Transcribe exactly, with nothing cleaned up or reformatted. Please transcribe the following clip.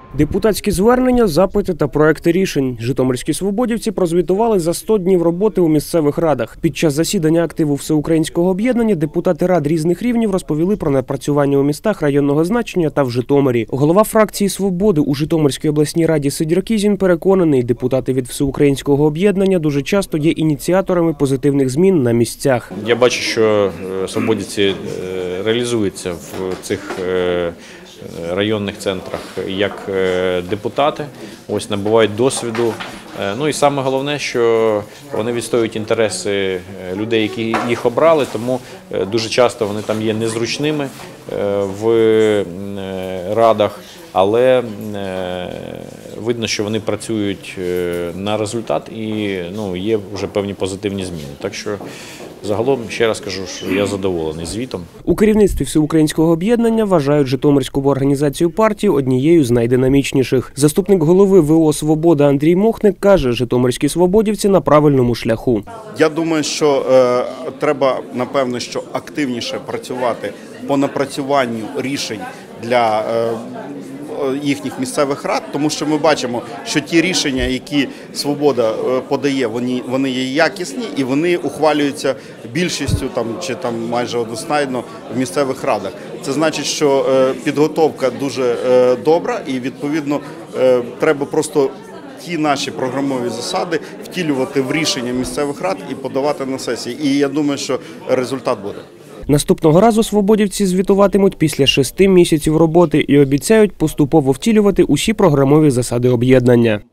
Депутатські звернення, запити та проекти рішень. Житомирські свободівці прозвітували за сто днів роботи у місцевих радах. Під час засідання активу Всеукраїнського об'єднання депутати рад різних рівнів розповіли про напрацювання у містах районного значення та в Житомирі. Голова фракції «Свободи» у Житомирській обласній раді Сидір Кізін переконаний, депутати від Всеукраїнського об'єднання дуже часто є ініціаторами позитивних змін на місцях. Я бачу, що свободівці реалізуються в цих районних центрах як депутати, ось набувають досвіду. Ну і саме головне, що вони відстоюють інтереси людей, які їх обрали, тому дуже часто вони там є незручними в радах, але видно, що вони працюють на результат і ну, є вже певні позитивні зміни. Так що загалом, ще раз кажу, що я задоволений звітом. У керівництві Всеукраїнського об'єднання вважають Житомирську організацію партії однією з найдинамічніших. Заступник голови ВО «Свобода» Андрій Мохник каже, житомирські свободівці на правильному шляху. Я думаю, що е, треба, напевно, що активніше працювати по напрацюванню рішень для е, їхніх місцевих рад, тому що ми бачимо, що ті рішення, які «Свобода» подає, вони, вони є якісні і вони ухвалюються більшістю там, чи там майже одностайно в місцевих радах. Це значить, що е, підготовка дуже е, добра і, відповідно, е, треба просто ті наші програмові засади втілювати в рішення місцевих рад і подавати на сесії. І я думаю, що результат буде. Наступного разу свободівці звітуватимуть після шести місяців роботи і обіцяють поступово втілювати усі програмові засади об'єднання.